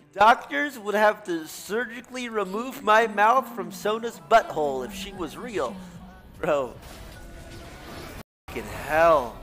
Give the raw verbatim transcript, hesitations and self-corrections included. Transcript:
Doctors would have to surgically remove my mouth from Sona's butthole if she was real. Bro. Fucking hell.